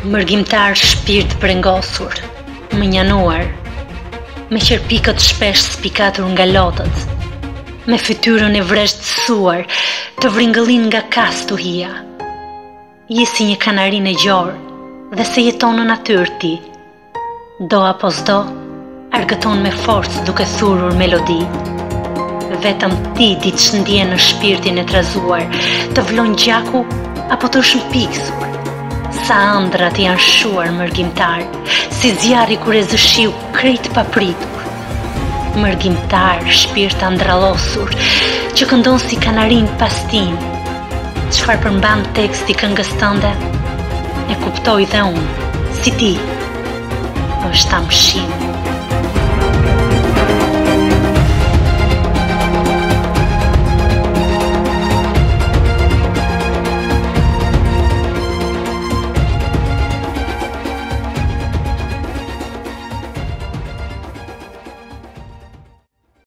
Mërgjimtar shpirt brengosur, më njanuar, me qerpikët shpesh spikatur nga lotët, me fytyrën e vreshtësuar të vringëllin nga kastuhia. Je si një kanarin e gjorë dhe se jeton në natyrë ti. Do apo s'do, argëton me forcë duke thurur melodi. Vetëm ti di të shëndje në shpirtin e trazuar, të vlon gjaku apo të shëmpiksur. Sa ëndrat janë shuar mërgjimtar, si zjarri kur e zëshiu krejt papritur. Mërgjimtar, shpirt andrallosur, që këndon si kanarin pas tim. Çfarë përmban teksti këngës tënde, e kuptoj dhe unë, si ti, është amshim.